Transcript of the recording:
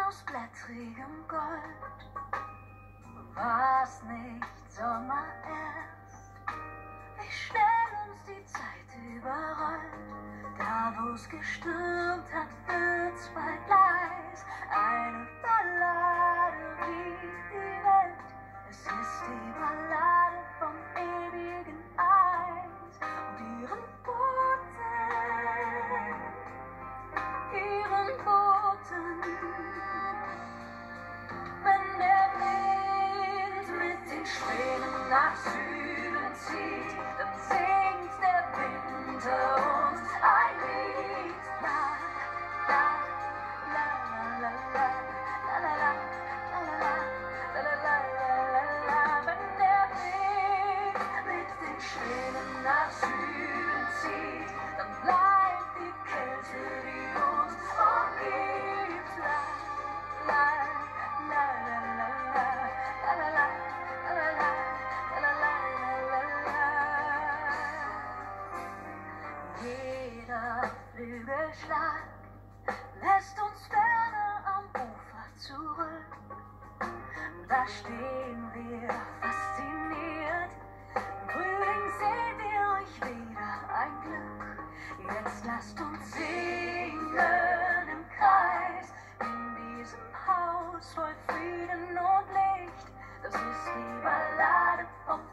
aus blättrigem Gold. War's nicht Sommer erst, wie schnell uns die Zeit überrollt. Da wo's gestürmt hat, wird's bald leis. Eine Ballade rief die Welt, es ist die Ballade vom ewigen Eis. Und ihren Boten, wenn der Wind mit den Schwingen nach Süden zieht, dann singt der Winter uns ein Lied. La, la, la, la, la, la, la, la, la, la, la, la, la, la. Wenn der Wind mit den Schwingen nach Süden zieht, dann bleibt die Kälte, die uns umgibt. La, la, la, la, la, la, la, la, la, la, la, la, la, la, la. Jeder Flügelschlag lässt uns ferner am Ufer zurück. Da stehen wir fasziniert. Im Frühling sehen wir euch wieder ein Glück. Jetzt lasst uns singen im Kreis in diesem Haus voll Frieden und Licht. Das ist die Ballade vom